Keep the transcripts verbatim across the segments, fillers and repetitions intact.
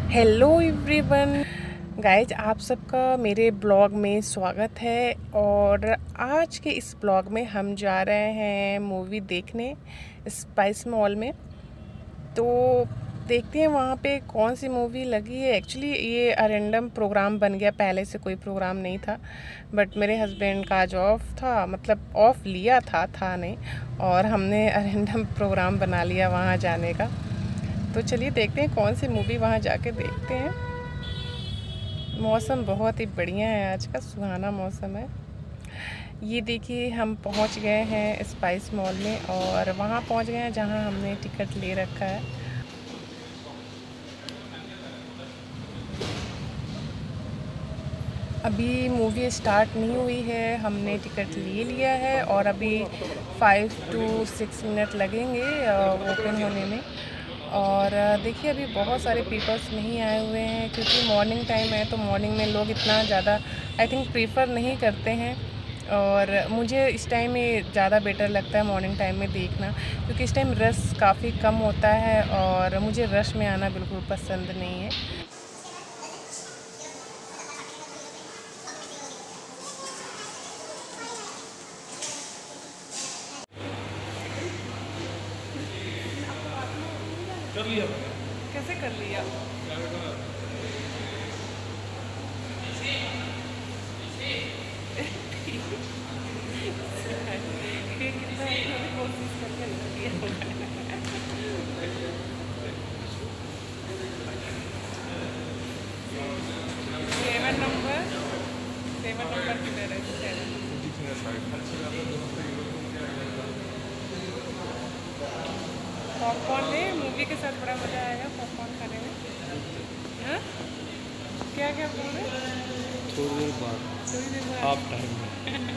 Hello everyone guys, आप सबका मेरे ब्लॉग में स्वागत है। और आज के इस ब्लॉग में हम जा रहे हैं मूवी देखने स्पाइस मॉल में। तो देखते हैं वहाँ पे कौन सी मूवी लगी है। एक्चुअली ये अरेंडम प्रोग्राम बन गया, पहले से कोई प्रोग्राम नहीं था, बट मेरे हस्बैंड का आज ऑफ था, मतलब ऑफ लिया था था नहीं, और हमने अरेंडम प्रोग्राम बना लिया वहाँ जाने का। तो चलिए देखते हैं कौन सी मूवी, वहाँ जाके देखते हैं। मौसम बहुत ही बढ़िया है, आज का सुहाना मौसम है। ये देखिए हम पहुँच गए हैं स्पाइस मॉल में, और वहाँ पहुँच गए हैं जहाँ हमने टिकट ले रखा है। अभी मूवी स्टार्ट नहीं हुई है, हमने टिकट ले लिया है और अभी फाइव टू सिक्स मिनट लगेंगे ओपन होने में। और देखिए अभी बहुत सारे पीपल्स नहीं आए हुए हैं, क्योंकि मॉर्निंग टाइम है, तो मॉर्निंग में लोग इतना ज़्यादा आई थिंक प्रीफर नहीं करते हैं। और मुझे इस टाइम में ज़्यादा बेटर लगता है मॉर्निंग टाइम में देखना, क्योंकि इस टाइम रश काफ़ी कम होता है और मुझे रश में आना बिल्कुल पसंद नहीं है। कर लिया। कैसे कर लिया? कोशिश करके सेवन नंबर सेवन नंबर किधर है? पॉपकॉर्न ले, मूवी के साथ बड़ा मज़ा आएगा पॉपकॉर्न खाने में। हाँ, क्या क्या बोल रहे? थोड़ी देर बाद, थोड़ी देर बाद हाफ टाइम में।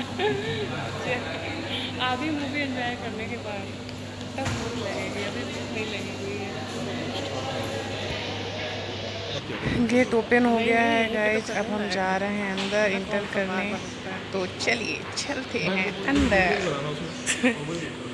आधी मूवी एंजॉय करने के बाद तब भूख लगेगी, अभी भूख नहीं लगेगी। गेट ओपन हो गया है गाइस, अब हम जा रहे हैं अंदर इंटर करने। तो चलिए चलते हैं अंदर।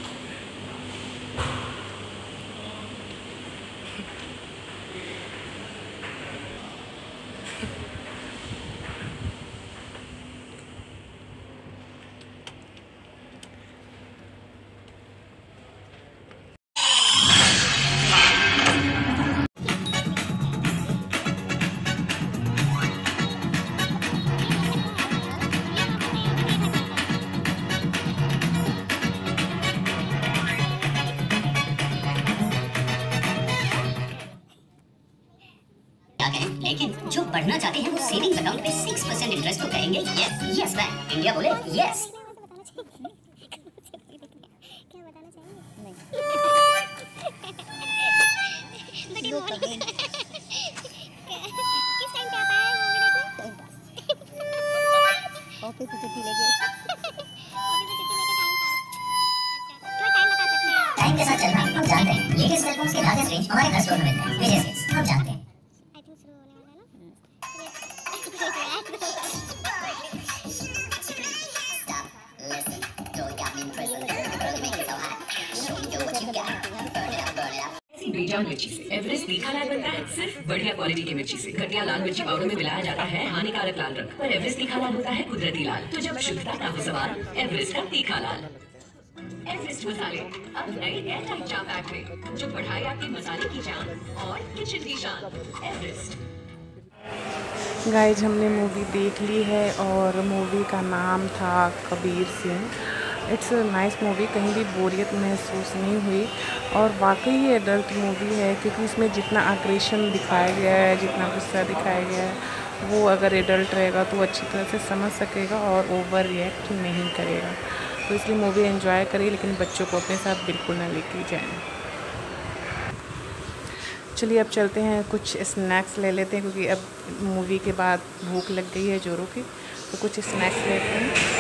लेकिन जो बढ़ना चाहते हैं वो सेविंग्स अकाउंट पे सिक्स परसेंट इंटरेस्ट तो कहेंगे यस। यस बैंक इंडिया बोले यस। ऑफिस से छुट्टी लेके टाइम के साथ चलना हम जानते हैं। लेटेस्ट सेलफोन्स के लार्जेस्ट रेंज हमारे घर स्टोर में मिलते हैं। विजय सेल्स हम जानते हैं। बेजान मिर्ची से एवरेस्ट तीखा लाल बनता है सिर्फ बढ़िया क्वालिटी की मिर्ची से। घटिया लाल मिर्ची पाउडर में मिलाया जाता है हानिकारक लाल रंग, पर एवरेस्ट तीखा लाल होता है कुदरती लाल। तो जब शुद्धता का हो सवाल, एवरेस्ट का तीखा लाल। एवरेस्ट मसाले अब नए एयरटाइट जाम पैक में, जो बढ़ाए आपकी मसाले की जान और किचन की शान। एवरेस्ट। गाइज हमने मूवी देख ली है और मूवी का नाम था Kabir Singh. It's a nice movie, कहीं भी बोरियत महसूस नहीं हुई, और वाकई ये एडल्ट मूवी है, क्योंकि इसमें जितना आग्रेशन दिखाया गया है, जितना गुस्सा दिखाया गया है, वो अगर एडल्ट रहेगा तो अच्छी तरह से समझ सकेगा और ओवर रिएक्ट नहीं करेगा। तो इसलिए मूवी एंजॉय करिए, लेकिन बच्चों को अपने साथ बिल्कुल ना लेके जाएं। चलिए अब चलते हैं, कुछ स्नैक्स ले लेते हैं, क्योंकि अब मूवी के बाद भूख लग गई है जोरों की। तो कुछ स्नैक्स लेते हैं।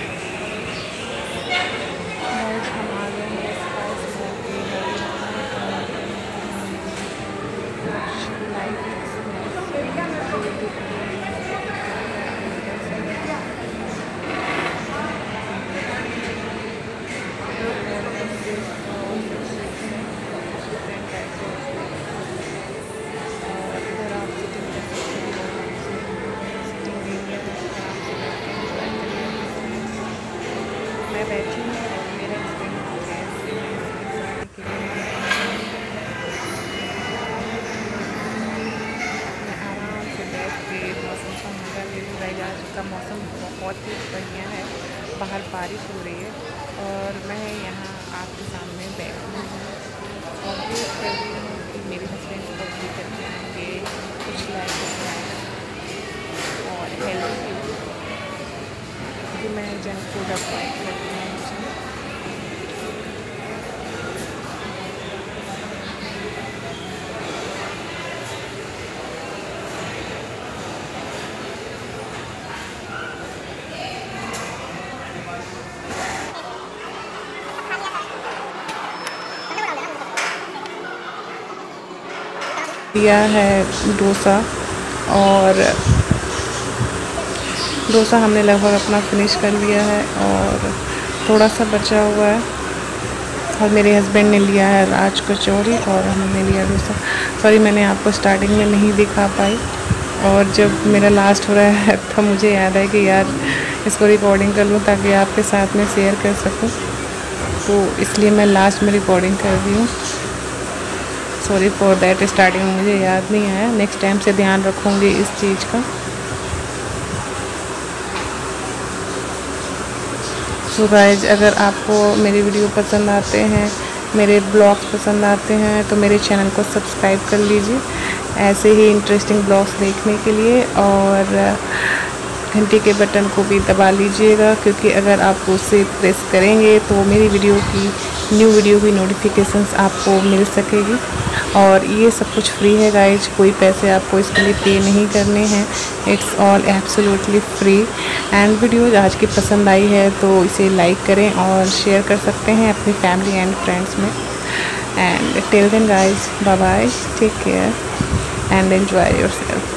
हम आ गए हैं स्पाइस मॉल के का मौसम बहुत ही बढ़िया है, बाहर बारिश हो रही है और मैं यहाँ आपके सामने बैठी हूँ और वेट कर रही हूँ कि मेरे हस्बैंड कब भी करके आएंगे, कुछ लाइक और हेल्दी क्योंकि मैं जंक फूड अवॉइड करती हूँ। दिया है डोसा और डोसा हमने लगभग अपना फिनिश कर लिया है और थोड़ा सा बचा हुआ है और मेरे हस्बैंड ने लिया है राज कचौरी और हमने लिया डोसा। सॉरी मैंने आपको स्टार्टिंग में नहीं दिखा पाई और जब मेरा लास्ट हो रहा है तब मुझे याद है कि यार इसको रिकॉर्डिंग कर लूँ ताकि आपके साथ में शेयर कर सकूँ, तो इसलिए मैं लास्ट में रिकॉर्डिंग कर रही हूँ। सॉरी फॉर दैट, स्टार्टिंग में मुझे याद नहीं आया, नेक्स्ट टाइम से ध्यान रखूँगी इस चीज़ का। सो गाइज, अगर आपको मेरी वीडियो पसंद आते हैं, मेरे ब्लॉग्स पसंद आते हैं तो मेरे चैनल को सब्सक्राइब कर लीजिए ऐसे ही इंटरेस्टिंग ब्लॉग्स देखने के लिए, और घंटी के बटन को भी दबा लीजिएगा क्योंकि अगर आप उसे प्रेस करेंगे तो मेरी वीडियो की न्यू वीडियो की नोटिफिकेशंस आपको मिल सकेगी। और ये सब कुछ फ्री है गाइज, कोई पैसे आपको इसके लिए पे नहीं करने हैं, it's all absolutely free. And video आज की पसंद आई है तो इसे लाइक करें और शेयर कर सकते हैं अपनी फैमिली एंड फ्रेंड्स में। And till then guys, bye bye, take care and enjoy yourself.